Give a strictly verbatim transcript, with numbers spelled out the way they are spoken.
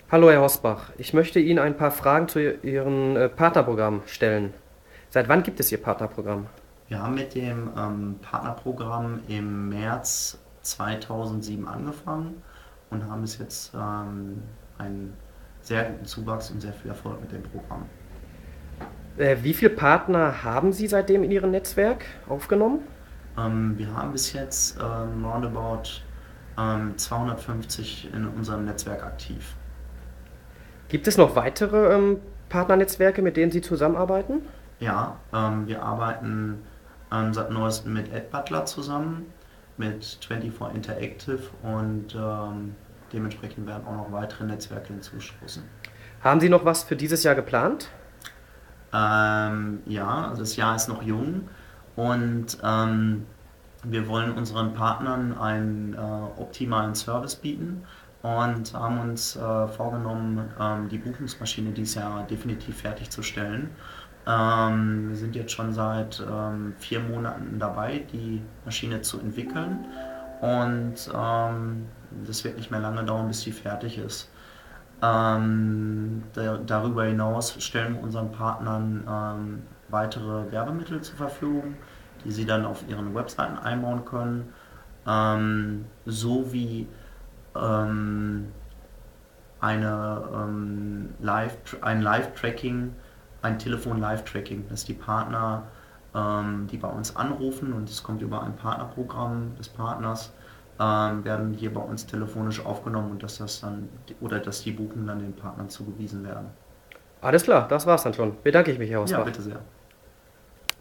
Hallo Herr Hosbach, ich möchte Ihnen ein paar Fragen zu Ihrem äh, Partnerprogramm stellen. Seit wann gibt es Ihr Partnerprogramm? Wir haben mit dem ähm, Partnerprogramm im März zweitausendsieben angefangen und haben bis jetzt ähm, einen sehr guten Zuwachs und sehr viel Erfolg mit dem Programm. Äh, wie viele Partner haben Sie seitdem in Ihrem Netzwerk aufgenommen? Ähm, wir haben bis jetzt ähm, roundabout ähm, zweihundertfünfzig in unserem Netzwerk aktiv. Gibt es noch weitere ähm, Partnernetzwerke, mit denen Sie zusammenarbeiten? Ja, ähm, wir arbeiten ähm, seit neuestem mit Ed Butler zusammen, mit vierundzwanzig Interactive und ähm, dementsprechend werden auch noch weitere Netzwerke hinzustoßen. Haben Sie noch was für dieses Jahr geplant? Ähm, ja, also das Jahr ist noch jung und ähm, wir wollen unseren Partnern einen äh, optimalen Service bieten und haben uns äh, vorgenommen, ähm, die Buchungsmaschine dieses Jahr definitiv fertigzustellen. Ähm, wir sind jetzt schon seit ähm, vier Monaten dabei, die Maschine zu entwickeln und ähm, das wird nicht mehr lange dauern, bis sie fertig ist. Ähm, da, darüber hinaus stellen wir unseren Partnern ähm, weitere Werbemittel zur Verfügung, die sie dann auf ihren Webseiten einbauen können, ähm, sowie ähm, eine, ähm, Live, ein Live-Tracking, ein Telefon-Live-Tracking, dass die Partner, ähm, die bei uns anrufen und es kommt über ein Partnerprogramm des Partners, ähm, werden hier bei uns telefonisch aufgenommen und dass das dann oder dass die Buchungen dann den Partnern zugewiesen werden. Alles klar, das war's dann schon. Bedanke ich mich, Herr Ja, Hosbach. bitte sehr.